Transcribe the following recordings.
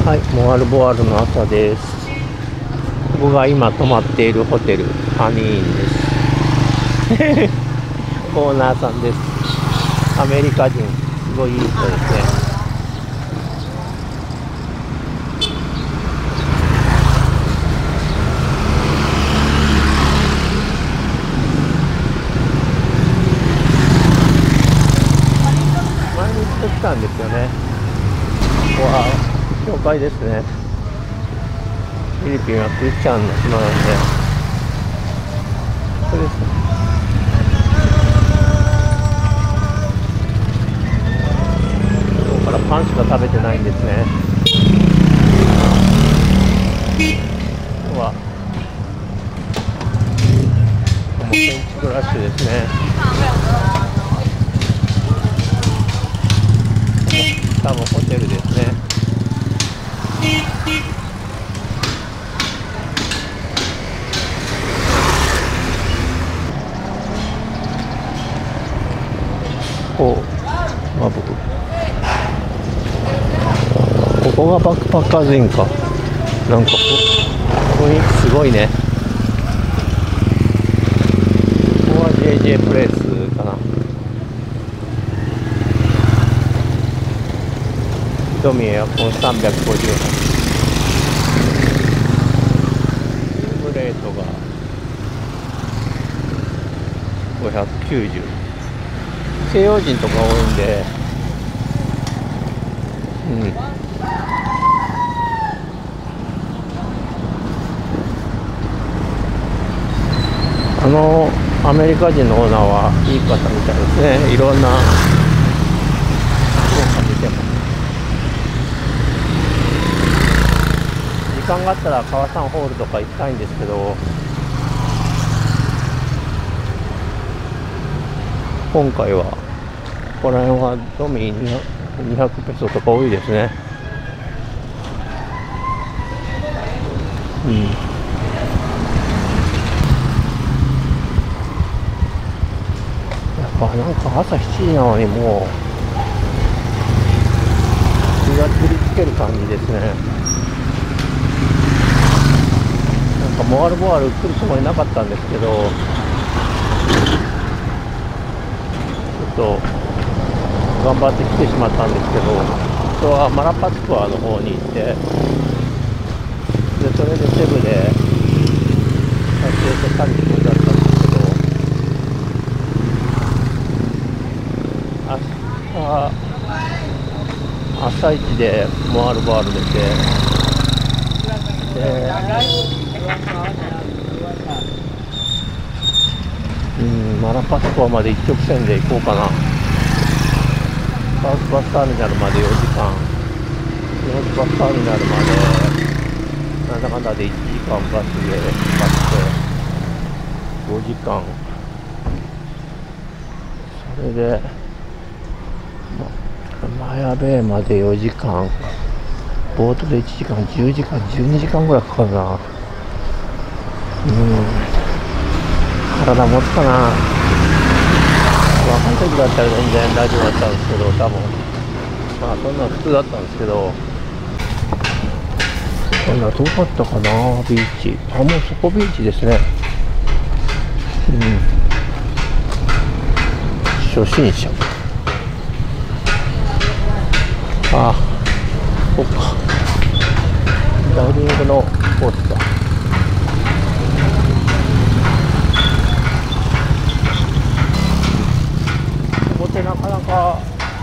はい、モアルボワールの朝です。僕が今泊まっているホテル、ハニーインです。オーナーさんです。アメリカ人、すごいいい人ですね。前に来たんですよね。ここは教会ですね。フィリピンはクリスチャンの島なんで、これですね。今日からパンしか食べてないんですね。今日はもう建築ラッシュですね。多分ホテルですね。ここがバックパッカーズインか。なんか雰囲気すごいね。ここは JJ プレイスかな。一見エアコン358、ルームレートが590。西洋人とか多いんで、アメリカ人のオーナーはいい方みたいですね。いろんな評価出てます。時間があったら川さんホールとか行きたいんですけど、今回はここら辺はドミ200ペソとか多いですね。なんか朝7時なのにもう日が照りつける感じですね。なんかモアルボワール来るつもりなかったんですけど、ちょっと頑張って来てしまったんですけど、人はマラパスコアの方に行って、でそれでセブで撮影して30分だったんですけど、朝一でモアルボワール出て、マラパスコアまで一直線で行こうかな。サウスバスターミナルまで4時間、ノースバスターミナルまでなんだかんだで1時間バスでかかって5時間、それでマヤベイまで4時間、ボートで1時間、10時間、12時間ぐらいかかるな。体持つかな。若い時だったら全然大丈夫だったんですけど、多分まあそんな普通だったんですけど、そんな遠かったかな。ビーチ、もうそこビーチですね。初心者、そっか、ダイビングのコースだ。ここってなかなか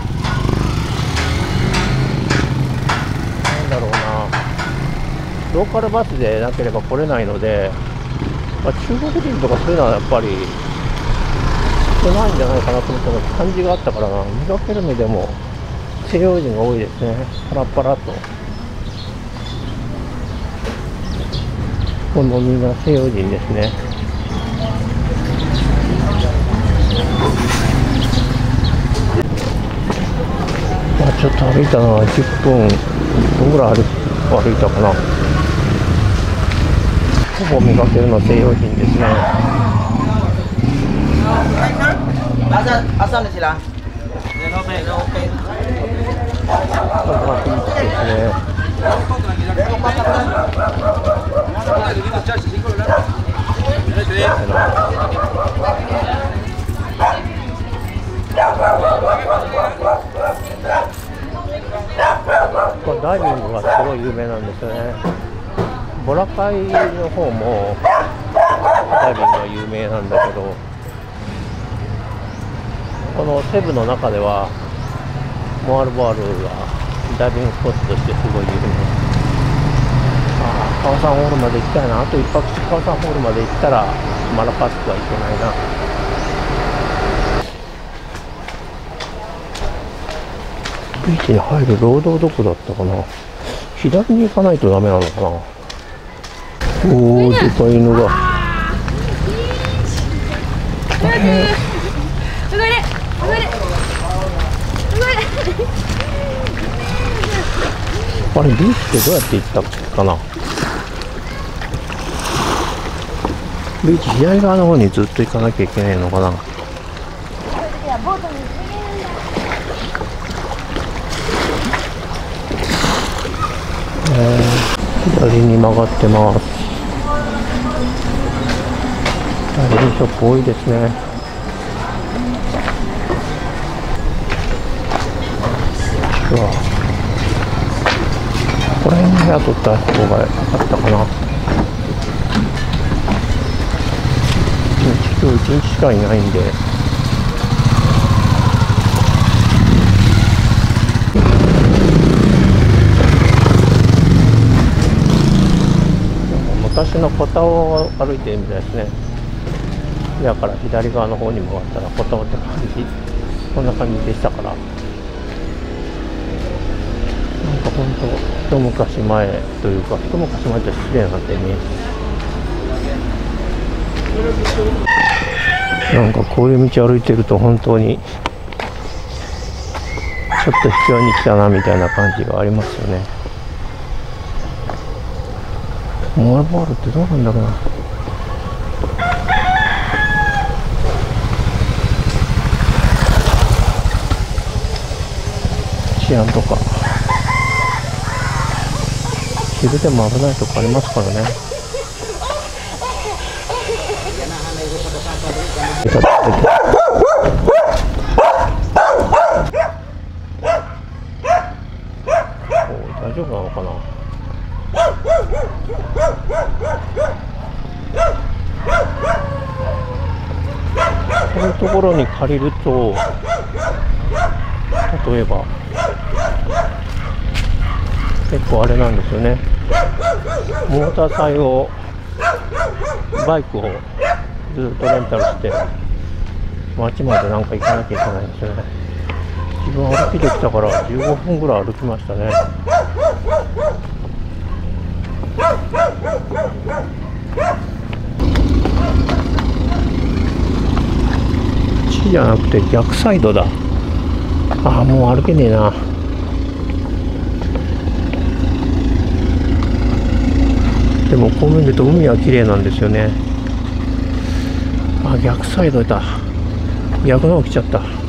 なんだろうな、ローカルバスでなければ来れないので、中国人とかそういうのはやっぱり少ないんじゃないかなと思った感じがあったからな。見かけるのでも西洋人が多いですね。パラパラと。このみんな西洋人ですね。ちょっと歩いたな。10分ぐらい歩いたかな。ほぼ見かけるの西洋人ですね。 朝のこれがビーチですね。 これダイビングがすごい有名なんですよね。ボラカイの方もダイビングが有名なんだけど、このセブの中ではモアルボアルがダイビングスポットとしてすごい有名。カワサンホールまで行きたいな。あと1泊してカワサンホールまで行ったらマラパスクは行けないな。ビーチに入るロードはどこだったかな。左に行かないとダメなのかな。おお、でかい犬が。あれ、ビーチってどうやって行ったっけかな。ビーチ左側の方にずっと行かなきゃいけないのかな。左に曲がってます。ダイビングショップ多いですね。うわ、ここら辺に部屋取った方が良かったかな。今日1日しかいないんで、昔のコタオを歩いてるみたいですね。だから左側の方に回ったらコタオって感じ、こんな感じでしたから、なんかほんと一昔前というか、一昔前と失礼なんてね。なんかこういう道歩いてると本当にちょっと秘境に来たなみたいな感じがありますよね。モアルボールってどうなんだろうな。治安とか昼でも危ないとこありますからね。大丈夫なのかな。こういうところに借りると、例えば結構あれなんですよね。モーターサイをバイクをずっとレンタルして街までなんか行かなきゃいけないんですよね。自分歩きできたから15分ぐらい歩きましたね。地じゃなくて逆サイドだ。ああ、もう歩けねえな。でもこう見ると海は綺麗なんですよね。あ、逆サイドだ。逆の方来ちゃった。